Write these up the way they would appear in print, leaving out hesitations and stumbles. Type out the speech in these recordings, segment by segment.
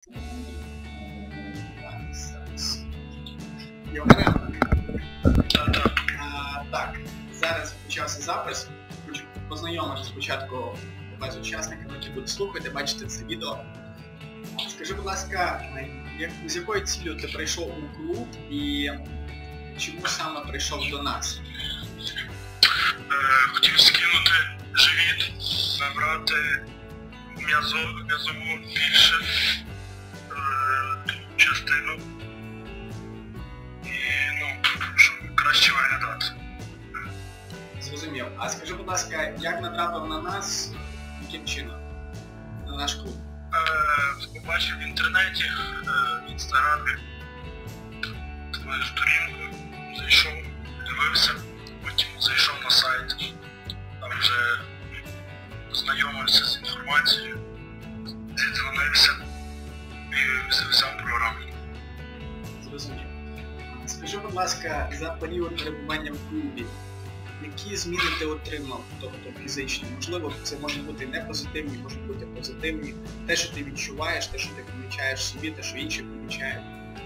Так, зараз почався запис. Хочу познайомити спочатку тебе з учасниками, які будуть слухати, бачити це відео. Скажи, будь ласка, з якою цілею ти прийшов у клуб і чому саме прийшов до нас? Хотів скинути живіт, набрати м'язову більше частину і, щоб краще виглядати. Зрозумів. А скажи, будь ласка, як натрапив на нас, яким чином? На наш клуб? Побачив в інтернеті, в інстаграмі твою сторінку, зайшов, дивився, потім зайшов на сайт, там вже познайомився з інформацією, зідзвонився і взяв програму. Зрозумів. Скажи, будь ласка, за період перебування в клубі, які зміни ти отримав, тобто фізичні? Можливо, це можуть бути не позитивні, можуть бути позитивні. Те, що ти відчуваєш, те, що ти помічаєш собі, те, що інші помічають.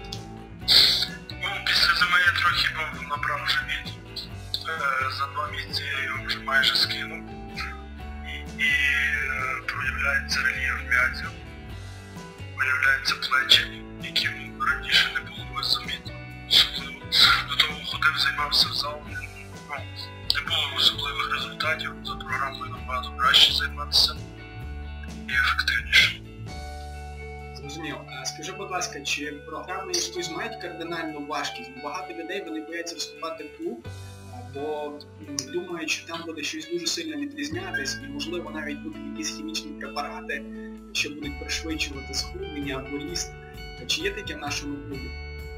Після зими я трохи набрав живіт. За 2 місяці я його вже майже скинув. І проявляється рельєф м'язів, проявляються плечі, які раніше не було замітно. До того ходив, займався в зал. Не було особливих результатів, за програмою набагато краще займатися і ефективніше. Зрозумів. Скажи, будь ласка, чи програми якісь мають кардинальну важкість? Багато людей вони бояться вступати в клуб, бо думають, що там буде щось дуже сильно відрізнятись і, можливо, навіть будуть якісь хімічні препарати, що будуть пришвидшувати схуднення або ріст. Чи є таке в нашому клубі?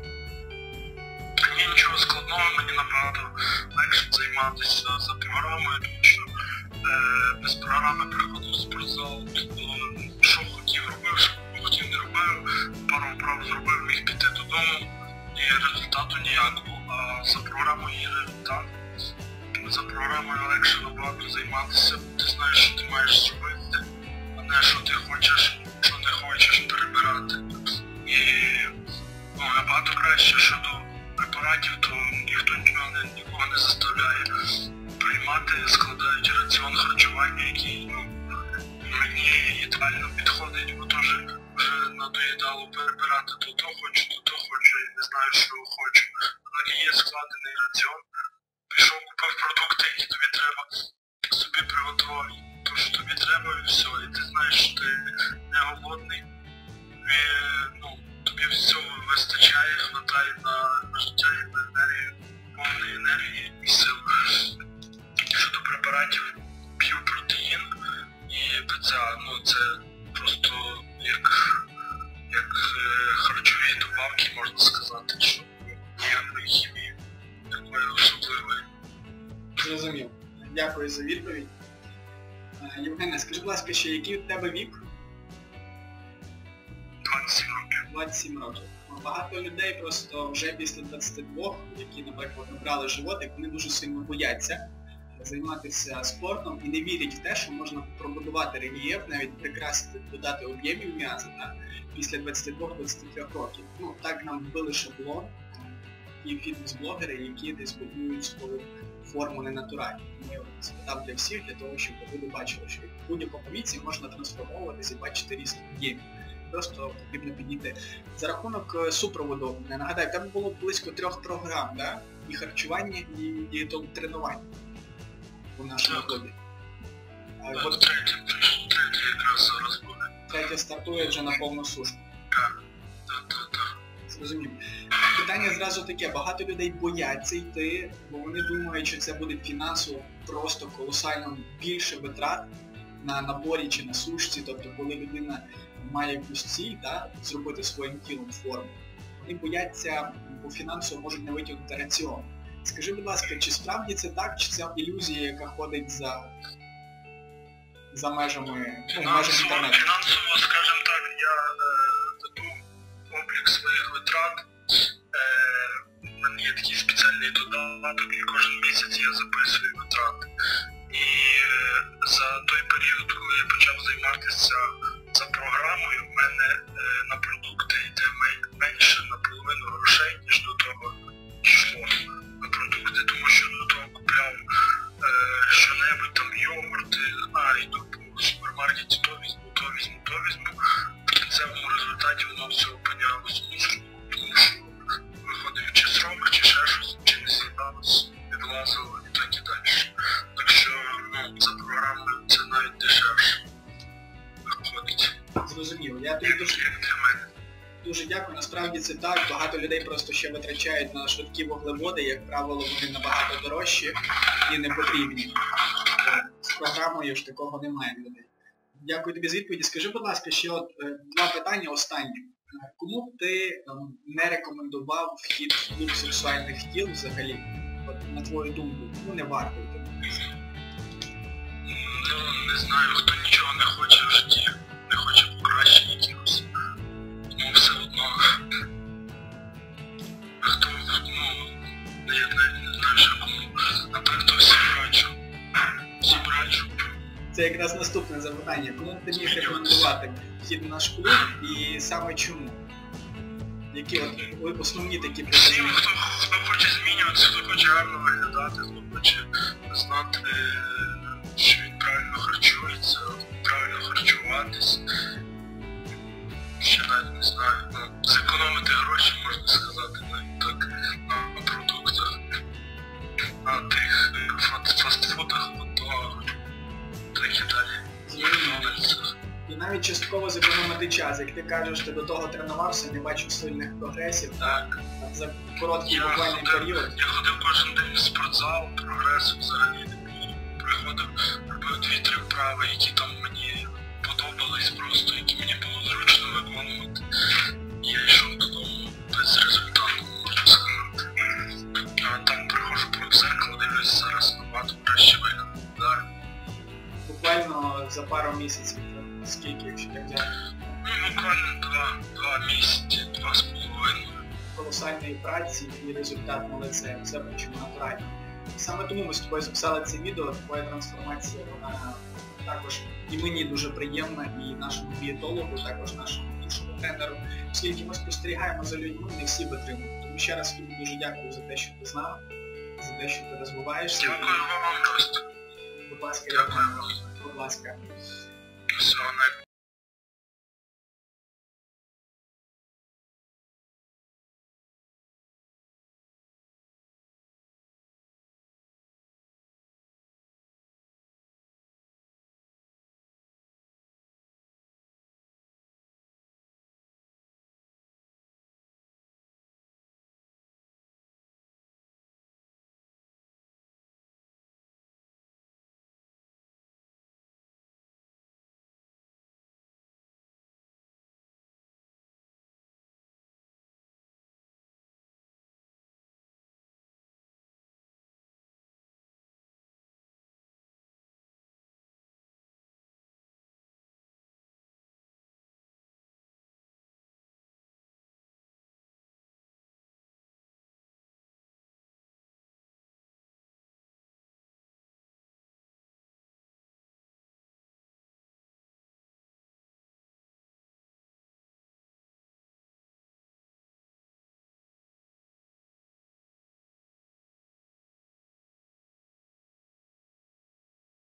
Нічого складного, мені набагато легше займатися за програмою, тому що без програми приходив в спортзал, що хотів робив, що хотів не робив, пару вправ зробив, міг піти додому і результату ніякого, а за програмою є результат. За програмою легше набагато займатися, ти знаєш, що ти маєш зробити, а не що ти хочеш, що не хочеш перебирати. І набагато краще щодо препаратів, то ніхто нікого не заставляє приймати, складають раціон харчування, який мені ідеально підходить, бо теж вже надоїдало перебирати то хочу і не знаю, що хочу. Але є складений раціон, пішов, купив продукти, які тобі треба, собі приготував то, що тобі треба, і все, і ти знаєш, що ти не голодний, і, тобі всього вистачає, хватає на життя і на енергію, повної енергії і сил. Щодо препаратів, п'ю протеїн і БЦА, це просто як харчові добавки, можна сказати, що ніякої хімії такої особливої. Зрозумів. Дякую за відповідь. Євгене, скажи, будь ласка, ще який у тебе вік? 27 років. 27 років. Багато людей просто вже після 22, які, наприклад, набрали животик, вони дуже сильно бояться займатися спортом і не вірять в те, що можна пробудувати рельєф, навіть прикрасити, додати об'ємів м'яза після 22-23 років. Так нам вбили шаблон і фітнес-блогери, які десь будують свою форму ненатуральну. Ми спитав для всіх, для того, щоб люди бачили, що в будь-якому віці можна трансформовуватися і бачити ріст об'ємів. Просто потрібно підійти. За рахунок супроводу, нагадаю, в тебе було близько 3 програм, да? І харчування, і тренування у нашому клубі. Третя якраз зараз буде. Третя стартує вже на повну сушку. Так. Зрозумів. Питання зразу таке, багато людей бояться йти, бо вони думають, що це буде фінансово просто колосально більше витрат на наборі чи на сушці, тобто коли людина має якусь ціль, зробити своїм тілом форму, вони бояться, бо фінансово можуть не витягнути раціон. Скажи, будь ласка, чи справді це так, чи це ілюзія, яка ходить за межами інтернету? Фінансово, скажімо так, я веду облік своїх витрат. У мене є такий спеціальний додаток, і кожен місяць я записую витрати. І за той період, коли я почав займатися за програмою, в мене на результаті воно все опинялось в мусорку, тому що виходив чи срок, чи ще щось, чи не з'їдалось, відлазило і так і далі. Так що, ну, за програмою це навіть дешевше виходить. Зрозуміло. Я тобі дуже дякую. Насправді це так. Багато людей просто ще витрачають на швидкі вуглеводи, як правило, вони набагато дорожчі і не потрібні. З програмою ж такого немає людей. Дякую тобі за відповіді. Скажи, будь ласка, ще два питання останні. Кому б ти не рекомендував вхід в клуб сексуальних тіл взагалі? От, на твою думку, ну не варто йти. Ну, не знаю, хто нічого не хоче в житті, не хоче покращення якихось. Тому все одно. Хто, ну, я навіть не знаю, що кому. Напевно, всі бачу. Всі бачу. Це якраз наступне запитання. Кому б ти міг рекомендувати вхід в наш клуб і саме чому? Які от основні такі Всім, показники? хто хоче змінюватися, хто хоче гарно виглядати, хто хоче знати, що він правильно харчується, правильно харчуватись. Ще навіть не знаю, ну, зекономити гроші, можна сказати, навіть так, на продуктах, на тих фастфудах, хот-догах, так і далі. І навіть частково зекономити час. Як ти кажеш, ти до того тренувався, не бачив сильних прогресів, Так. за короткий буквальний період. Я ходив кожен день в спортзал, прогресу взагалі не було. Приходив, робив 2-3 вправи, які там мені подобались просто, які мені було зручно виконувати. І я йшов додому без результату, можна сказати. А там приходжу в зеркало, дивлюсь, зараз набагато краще виглядаю. Буквально за пару місяців, скільки, якщо так взяти, Ну, буквально 2 місяці, 2,5. колосальної праці і результат на лице, все причому натурально. Саме тому ми з тобою записали це відео, твоя трансформація, вона також і мені дуже приємна, і нашому дієтологу, також нашому іншому тренеру, оскільки ми спостерігаємо за людьми, не всі витримують. Тому ще раз тобі дуже дякую за те, що ти з нами, за те, що ти розвиваєшся. Дякую вам просто. Будь ласка, Дякую. будь ласка. Всього найкращого.